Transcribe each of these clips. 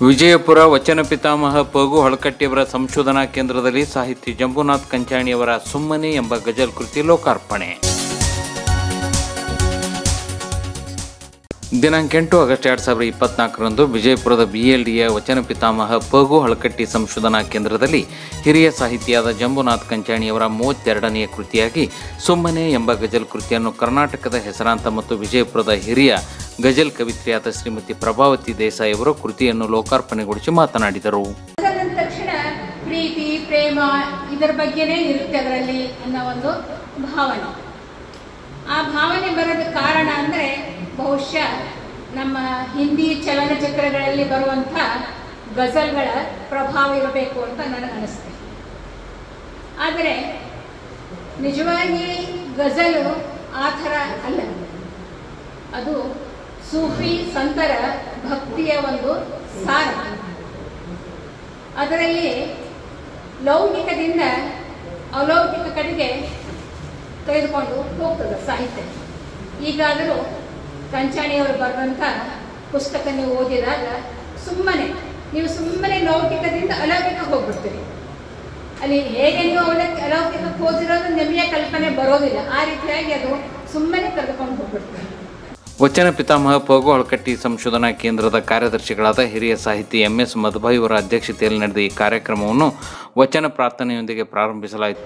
ವಿಜಯಪುರ ವಚನ ಪಿತಾಮಹ ಪಗು ಹಳಕಟ್ಟಿಯವರ ಸಂಶೋಧನಾ ಕೇಂದ್ರದಲ್ಲಿ ಸಾಹಿತಿ ಜಂಬುನಾಥ್ ಕಂಚಾಣಿಯವರ ಸುಮ್ಮನೆ ಎಂಬ ಗಜಲ್ ಕೃತಿ ಲೋಕಾರ್ಪಣೆ. ದಿನಾಂಕ 8 ಆಗಸ್ಟ್ 2024ರಂದು ವಿಜಯಪುರದ BLDಯ ವಚನ ಪಿತಾಮಹ ಪಗು ಹಳಕಟ್ಟಿ ಸಂಶೋಧನಾ ಕೇಂದ್ರದಲ್ಲಿ ಹಿರಿಯ ಸಾಹಿತಿಯಾದ ಜಂಬುನಾಥ್ ಕಂಚಾಣಿಯವರ 32ನೇ ಕೃತಿಯಾಗಿ ಸುಮ್ಮನೆ ಎಂಬ ಗಜಲ್ ಕೃತಿಯನ್ನು ಕರ್ನಾಟಕದ ಹೆಸರಾಂತ ಮತ್ತು ವಿಜಯಪುರದ ಹಿರಿಯ ಗಜಲ್ ಕವಿತ್ರಿಯಾದ ಶ್ರೀಮತಿ ಪ್ರಭಾವತಿ ದೇಸಾಯಿ ಅವರು ಕೃತಿಯನ್ನು ಲೋಕಾರ್ಪಣೆಗೊಳಿಸಿ ಮಾತನಾಡಿದರು. ತಕ್ಷಣ ಪ್ರೀತಿ ಪ್ರೇಮ ಇದರ ಬಗ್ಗೆನೇ ಇರುತ್ತೆ ಅದರಲ್ಲಿ ಅನ್ನೋ ಒಂದು ಭಾವನೆ. ಆ ಭಾವನೆ ಬರೋದ ಕಾರಣ ಅಂದರೆ ಬಹುಶಃ ನಮ್ಮ ಹಿಂದಿ ಚಲನಚಿತ್ರಗಳಲ್ಲಿ ಬರುವಂಥ ಗಜಲ್ಗಳ ಪ್ರಭಾವ ಇರಬೇಕು ಅಂತ ನನಗೆ ಅನಿಸುತ್ತೆ. ಆದರೆ ನಿಜವಾಗಿ ಗಜಲು ಆ ಥರ ಅಲ್ಲ, ಅದು ಸೂಫಿ ಸಂತರ ಭಕ್ತಿಯ ಒಂದು ಸಾರ. ಅದರಲ್ಲಿ ಲೌಕಿಕದಿಂದ ಅಲೌಕಿಕ ಕಡೆಗೆ ತೆಗೆದುಕೊಂಡು ಹೋಗ್ತದೆ ಸಾಹಿತ್ಯ. ಈಗಾದರೂ ಕಂಚಾಣಿಯವರು ಬರೆದಂಥ ಪುಸ್ತಕ ನೀವು ಓದಿದಾಗ ನೀವು ಸುಮ್ಮನೆ ಲೌಕಿಕದಿಂದ ಅಲೌಕಿಕಕ್ಕೆ ಹೋಗ್ಬಿಡ್ತೀರಿ. ಅಲ್ಲಿ ಹೇಗೆ ನೀವು ಅಲೌಕಿಕಕ್ಕೆ ಹೋದಿರೋದು ನಿಮಗೆ ಕಲ್ಪನೆ ಬರೋದಿಲ್ಲ. ಆ ರೀತಿಯಾಗಿ ಅದು ಸುಮ್ಮನೆ ತೆಗೆದುಕೊಂಡು ಹೋಗ್ಬಿಡ್ತೀರಿ. ವಚನ ಪಿತಾಮಹ ಪಗು ಹಳಕಟ್ಟಿ ಸಂಶೋಧನಾ ಕೇಂದ್ರದ ಕಾರ್ಯದರ್ಶಿಗಳಾದ ಹಿರಿಯ ಸಾಹಿತಿ MS ಮಧುಭಾಯಿ ಅವರ ಅಧ್ಯಕ್ಷತೆಯಲ್ಲಿ ನಡೆದ ಈ ಕಾರ್ಯಕ್ರಮವನ್ನು ವಚನ ಪ್ರಾರ್ಥನೆಯೊಂದಿಗೆ ಪ್ರಾರಂಭಿಸಲಾಯಿತು.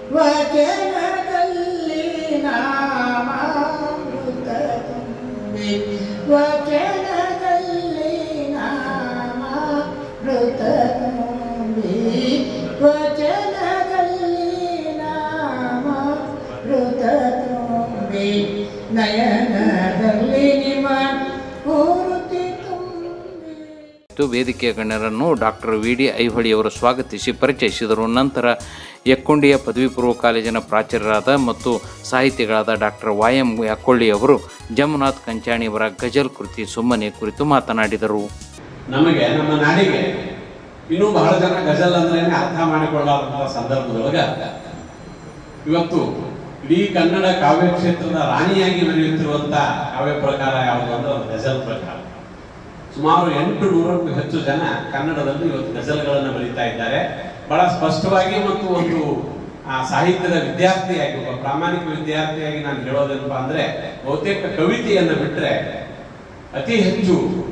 ವೇದಿಕೆಯ ಗಣ್ಯರನ್ನು ಡಾಕ್ಟರ್ VD ಐಹೊಳಿ ಅವರು ಸ್ವಾಗತಿಸಿ ಪರಿಚಯಿಸಿದರು. ನಂತರ ಯಕ್ಕುಂಡಿಯ ಪದವಿ ಪೂರ್ವ ಕಾಲೇಜಿನ ಪ್ರಾಚಾರ್ಯರಾದ ಮತ್ತು ಸಾಹಿತಿಗಳಾದ ಡಾಕ್ಟರ್ YM ಯಾಕೊಳ್ಳಿ ಅವರು ಜಂಬುನಾಥ್ ಕಂಚಾಣಿಯವರ ಗಜಲ್ ಕೃತಿ ಸುಮ್ಮನೆ ಕುರಿತು ಮಾತನಾಡಿದರು. ನಮಗೆ ನಮ್ಮ ನಾಡಿಗೆ ಇನ್ನೂ ಬಹಳ ಜನ ಗಜಲ್ ಅಂದ್ರೆ ಅರ್ಥ ಮಾಡಿಕೊಳ್ಳುವಂತಹ ಸಂದರ್ಭದೊಳಗ ಇವತ್ತು ಇಡೀ ಕನ್ನಡ ಕಾವ್ಯ ಕ್ಷೇತ್ರದ ರಾಣಿಯಾಗಿ ಮೆರೆಯುತ್ತಿರುವಂತಹ ಕಾವ್ಯ ಪ್ರಕಾರ ಯಾವುದು ಅಂದ್ರೆ ಗಜಲ್ ಪ್ರಕಾರ. ಸುಮಾರು 800ಕ್ಕೂ ಹೆಚ್ಚು ಜನ ಕನ್ನಡದಲ್ಲಿ ಇವತ್ತು ಗಜಲ್ಗಳನ್ನು ಬರೀತಾ ಇದ್ದಾರೆ. ಬಹಳ ಸ್ಪಷ್ಟವಾಗಿ ಮತ್ತು ಒಂದು ಸಾಹಿತ್ಯದ ವಿದ್ಯಾರ್ಥಿಯಾಗಿ, ಒಬ್ಬ ಪ್ರಾಮಾಣಿಕ ವಿದ್ಯಾರ್ಥಿಯಾಗಿ ನಾನು ಹೇಳೋದೇನಪ್ಪ ಅಂದ್ರೆ, ಬಹುತೇಕ ಕವಿತೆಯನ್ನು ಬಿಟ್ಟರೆ ಅತಿ ಹೆಚ್ಚು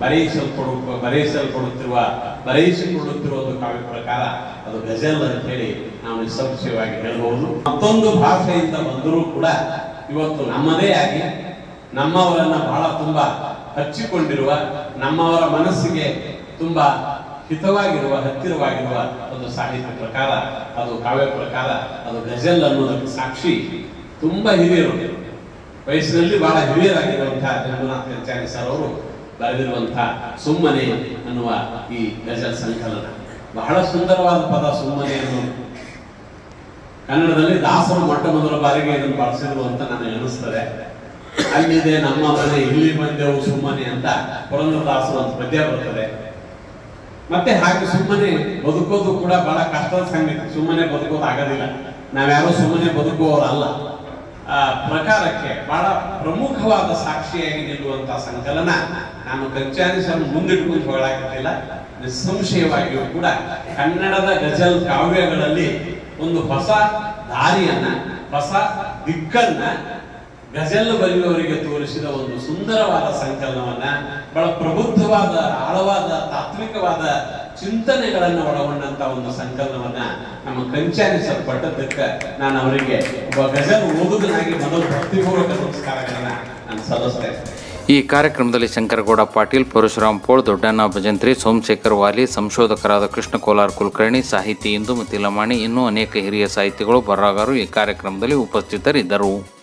ಬರೆಯಿಸಿಕೊಳ್ಳುತ್ತಿರುವ ಒಂದು ಕಾವ್ಯ ಪ್ರಕಾರ ಅದು ಗಜಲ್ ಅಂತ ಹೇಳಿ ನಾವು ನಿಸ್ಸಂಶಯವಾಗಿ ಹೇಳಬಹುದು. ಮತ್ತೊಂದು ಭಾಷೆಯಿಂದ ಬಂದರೂ ಕೂಡ ಇವತ್ತು ನಮ್ಮದೇ ಆಗಿ ನಮ್ಮವರನ್ನ ಬಹಳ ತುಂಬಾ ಹಚ್ಚಿಕೊಂಡಿರುವ, ನಮ್ಮವರ ಮನಸ್ಸಿಗೆ ತುಂಬಾ ಹತ್ತಿರವಾಗಿರುವ ಒಂದು ಸಾಹಿತ್ಯ ಪ್ರಕಾರ, ಅದು ಕಾವ್ಯ ಪ್ರಕಾರ, ಅದು ಗಜಲ್ ಅನ್ನೋದಕ್ಕೆ ಸಾಕ್ಷಿ ತುಂಬಾ ಹಿರಿಯರು, ವಯಸ್ಸಿನಲ್ಲಿ ಬಹಳ ಹಿರಿಯರಾಗಿರುವಂತಹ ಜಂಬುನಾಥ್ ಕಂಚಾಣಿ ಸರ್ ಅವರು ಬರೆದಿರುವಂತಹ ಸುಮ್ಮನೆ ಅನ್ನುವ ಈ ಗಜಲ್ ಸಂಕಲನ ಬಹಳ ಸುಂದರವಾದ ಪದ. ಸುಮ್ಮನೆ ಅನ್ನೋದು ಕನ್ನಡದಲ್ಲಿ ದಾಸರು ಮೊಟ್ಟ ಮೊದಲ ಬಾರಿಗೆ ಇದನ್ನು ಬಳಸಿದ್ರು ಅಂತ ನನಗೆ ಅನಿಸ್ತದೆ. ಅಲ್ಲಿದೆ ನಮ್ಮ ಮನೆ ಇಲ್ಲಿ ಬಂದೆವು ಸುಮ್ಮನೆ ಅಂತ ಪುರಂದರದಾಸರು ಅಂತ ಪದ್ಯ ಬರ್ತದೆ. ಮತ್ತೆ ಹಾಗೆ ಸುಮ್ಮನೆ ಬದುಕೋದು ಕೂಡ ಬಹಳ ಕಷ್ಟದ ಸಂಗತಿ. ಸುಮ್ಮನೆ ಬದುಕೋದು ಆಗೋದಿಲ್ಲ, ನಾವ್ಯಾರೋ ಸುಮ್ಮನೆ ಬದುಕುವವರಲ್ಲ. ಆ ಪ್ರಕಾರಕ್ಕೆ ಬಹಳ ಪ್ರಮುಖವಾದ ಸಾಕ್ಷಿಯಾಗಿ ನಿಲ್ಲುವಂತಹ ಸಂಕಲನ. ನಾನು ಕಂಚಾಣಿ ಸರ್ ಮುಂದಿಟ್ಕೊಂಡು ಹೇಳಾಕತ್ತಿಲ್ಲ, ನಿಸ್ಸಂಶಯವಾಗಿಯೂ ಕೂಡ ಕನ್ನಡದ ಗಜಲ್ ಕಾವ್ಯಗಳಲ್ಲಿ ಒಂದು ಹೊಸ ದಾರಿಯನ್ನ, ಹೊಸ ದಿಕ್ಕನ್ನ ಗಜಲ್ ಬರೆಯುವವರಿಗೆ ತೋರಿಸಿದ ಒಂದು ಸುಂದರವಾದ ಸಂಕಲನವನ್ನ, ಬಹಳ ಪ್ರಬುದ್ಧವಾದ, ಆಳವಾದ, ತಾತ್ವಿಕವಾದ ಚಿಂತನೆಗಳನ್ನು ಒಳಗೊಂಡಂತ ಒಂದು ಸಂಕಲನವನ್ನ ನಮ್ಮ ಕಂಚಾಣಿ ಸರ್ ಪಟ್ಟದ್ದಕ್ಕೆ ನಾನು ಅವರಿಗೆ ಒಬ್ಬ ಗಜಲ್ ಓದುಗನಾಗಿ ಮೊದಲು ಭಕ್ತಿಪೂರ್ವಕ ನಮಸ್ಕಾರಗಳನ್ನ ನಾನು ಸಲ್ಲಿಸ್ತೇನೆ. ಈ ಕಾರ್ಯಕ್ರಮದಲ್ಲಿ ಶಂಕರಗೌಡ ಪಾಟೀಲ್, ಪರಶುರಾಮ್ ಪೋಳ್, ದೊಡ್ಡಣ್ಣ ಭಜಂತ್ರಿ, ಸೋಮಶೇಖರ್ ವಾಲಿ, ಸಂಶೋಧಕರಾದ ಕೃಷ್ಣ ಕೋಲಾರ್ ಕುಲಕರ್ಣಿ, ಸಾಹಿತಿ ಇಂದುಮತಿ ಲಮಾಣಿ, ಇನ್ನೂ ಅನೇಕ ಹಿರಿಯ ಸಾಹಿತಿಗಳು, ಬರಹಗಾರರು ಈ ಕಾರ್ಯಕ್ರಮದಲ್ಲಿ ಉಪಸ್ಥಿತರಿದ್ದರು.